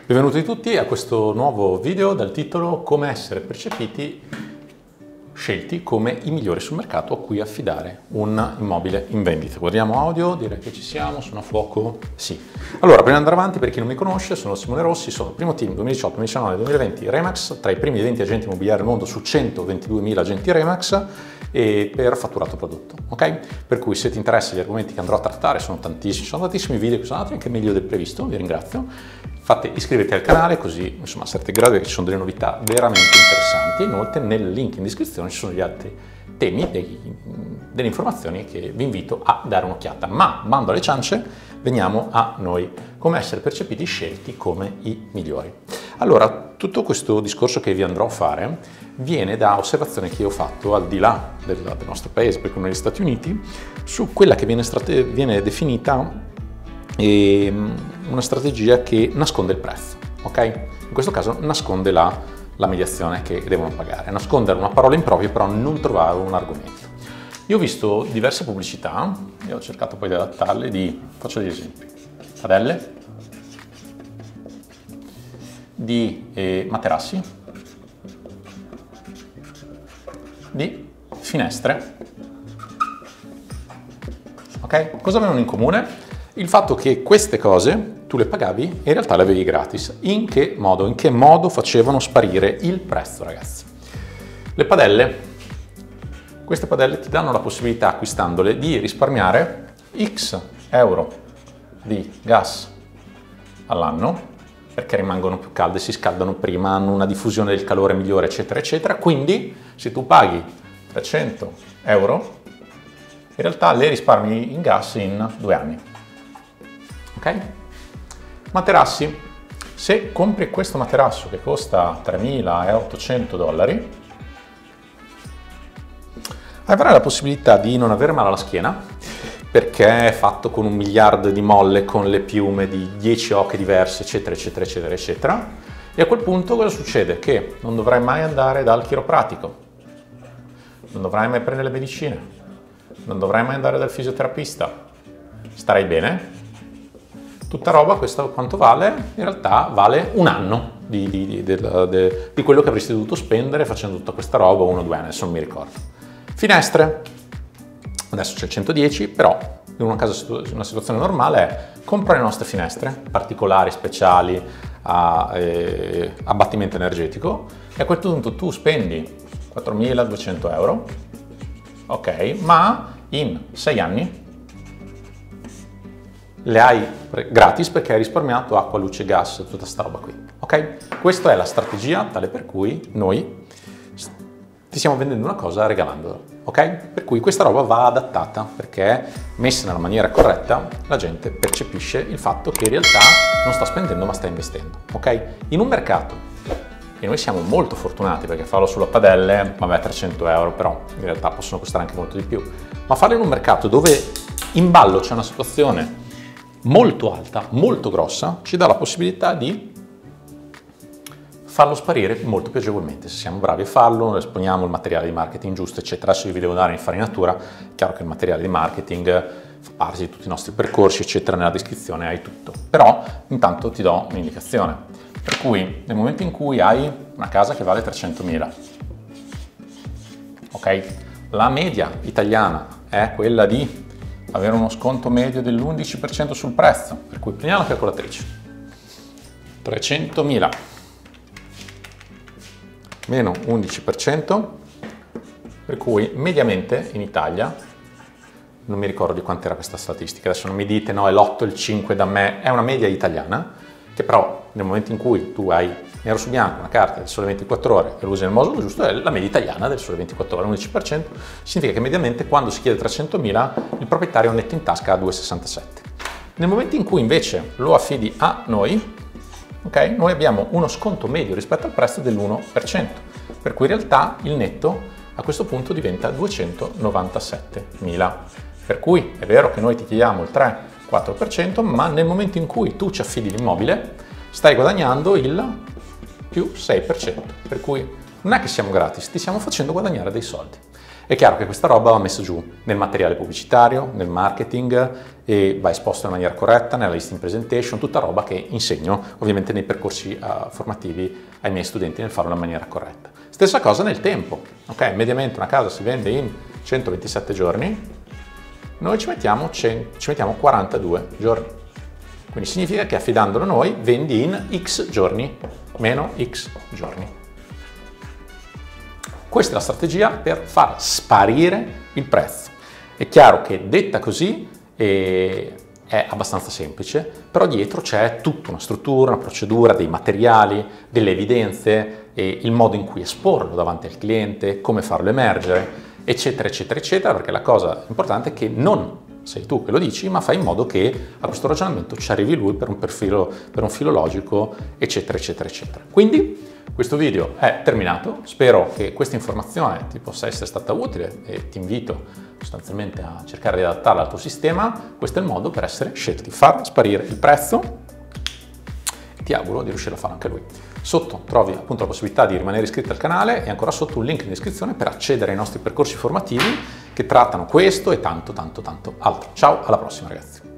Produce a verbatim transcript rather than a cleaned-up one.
Benvenuti tutti a questo nuovo video dal titolo Come essere percepiti, scelti come i migliori sul mercato a cui affidare un immobile in vendita. Guardiamo audio, direi che ci siamo, sono a fuoco, sì. Allora, prima di andare avanti, per chi non mi conosce, sono Simone Rossi, sono il primo team duemiladiciotto duemiladiciannove duemilaventi Remax, tra i primi venti agenti immobiliari al mondo su centoventiduemila agenti Remax e per fatturato prodotto, ok? Per cui se ti interessano gli argomenti che andrò a trattare, sono tantissimi, sono tantissimi video che sono andati anche meglio del previsto, vi ringrazio. Fate iscrivetevi al canale così insomma sarete gradi perché ci sono delle novità veramente interessanti. Inoltre nel link in descrizione ci sono gli altri temi, dei, delle informazioni che vi invito a dare un'occhiata. Ma bando alle ciance, veniamo a noi, come essere percepiti scelti come i migliori. Allora, tutto questo discorso che vi andrò a fare viene da osservazioni che io ho fatto al di là del, del nostro paese, perché negli Stati Uniti, su quella che viene, strate, viene definita e una strategia che nasconde il prezzo, ok? In questo caso nasconde la, la mediazione che devono pagare, nascondere una parola impropria però non trovare un argomento. Io ho visto diverse pubblicità e ho cercato poi di adattarle di, faccio degli esempi, padelle, di eh, materassi, di finestre, ok? Cosa avevano in comune? Il fatto che queste cose tu le pagavi e in realtà le avevi gratis. In che modo? In che modo facevano sparire il prezzo, ragazzi? Le padelle. Queste padelle ti danno la possibilità, acquistandole, di risparmiare X euro di gas all'anno, perché rimangono più calde, si scaldano prima, hanno una diffusione del calore migliore, eccetera, eccetera. Quindi, se tu paghi trecento euro, in realtà le risparmi in gas in due anni. Ok? Materassi. Se compri questo materasso che costa tremilaottocento dollari, avrai la possibilità di non avere male alla schiena, perché è fatto con un miliardo di molle, con le piume di dieci oche diverse, eccetera, eccetera, eccetera, eccetera. E a quel punto cosa succede? Che non dovrai mai andare dal chiropratico, non dovrai mai prendere le medicine, non dovrai mai andare dal fisioterapista, starai bene. Tutta roba, questo quanto vale? In realtà vale un anno di, di, di, di, di, di quello che avresti dovuto spendere facendo tutta questa roba, uno o due anni, adesso non mi ricordo. Finestre, adesso c'è il centodieci, però in una, casa, una situazione normale è compra le nostre finestre, particolari, speciali, a eh, abbattimento energetico, e a quel punto tu spendi quattromiladuecento euro, ok, ma in sei anni le hai gratis perché hai risparmiato acqua, luce, gas, tutta sta roba qui, ok? Questa è la strategia tale per cui noi ti stiamo vendendo una cosa regalandola, ok? Per cui questa roba va adattata perché messa nella maniera corretta la gente percepisce il fatto che in realtà non sta spendendo ma sta investendo, ok? In un mercato, e noi siamo molto fortunati perché farlo sulla padelle, vabbè, trecento euro, però in realtà possono costare anche molto di più, ma farlo in un mercato dove in ballo c'è una situazione molto alta, molto grossa, ci dà la possibilità di farlo sparire molto più agevolmente. Se siamo bravi a farlo, esponiamo il materiale di marketing giusto, eccetera. Adesso vi devo dare l'infarinatura, è chiaro che il materiale di marketing fa parte di tutti i nostri percorsi, eccetera, nella descrizione hai tutto. Però intanto ti do un'indicazione, per cui nel momento in cui hai una casa che vale trecentomila, ok? La media italiana è quella di avere uno sconto medio dell'undici per cento sul prezzo, per cui prendiamo la calcolatrice, trecentomila meno undici per cento, per cui mediamente in Italia, non mi ricordo di quant'era questa statistica, adesso non mi dite no è l'otto, il cinque da me, è una media italiana, che però nel momento in cui tu hai nero su bianco una carta del Sole ventiquattro Ore e lo usi nel modo giusto, è la media italiana del Sole ventiquattro Ore, undici per cento, significa che mediamente quando si chiede trecentomila il proprietario ha netto in tasca a due virgola sessantasette. Nel momento in cui invece lo affidi a noi, ok, noi abbiamo uno sconto medio rispetto al prezzo dell'uno per cento, per cui in realtà il netto a questo punto diventa duecentonovantasettemila. Per cui è vero che noi ti chiediamo il tre quattro per cento, ma nel momento in cui tu ci affidi l'immobile stai guadagnando il più sei per cento, per cui non è che siamo gratis, ti stiamo facendo guadagnare dei soldi. È chiaro che questa roba va messa giù nel materiale pubblicitario, nel marketing, e va esposta in maniera corretta, nella listing presentation, tutta roba che insegno ovviamente nei percorsi uh, formativi ai miei studenti nel farlo in maniera corretta. Stessa cosa nel tempo, ok? Mediamente una casa si vende in centoventisette giorni, noi ci mettiamo, ci mettiamo quarantadue giorni. Quindi significa che affidandolo noi vendi in X giorni, meno X giorni. Questa è la strategia per far sparire il prezzo. È chiaro che detta così eh, è abbastanza semplice, però dietro c'è tutta una struttura, una procedura, dei materiali, delle evidenze, e il modo in cui esporlo davanti al cliente, come farlo emergere, eccetera, eccetera, eccetera, perché la cosa importante è che non sei tu che lo dici, ma fai in modo che a questo ragionamento ci arrivi lui per un perfilo, per un filo logico, eccetera, eccetera, eccetera. Quindi questo video è terminato, spero che questa informazione ti possa essere stata utile e ti invito sostanzialmente a cercare di adattarla al tuo sistema. Questo è il modo per essere scelti, far sparire il prezzo. Ti auguro di riuscire a farlo anche lui. Sotto trovi appunto la possibilità di rimanere iscritto al canale e ancora sotto un link in descrizione per accedere ai nostri percorsi formativi che trattano questo e tanto tanto tanto altro. Ciao, alla prossima ragazzi!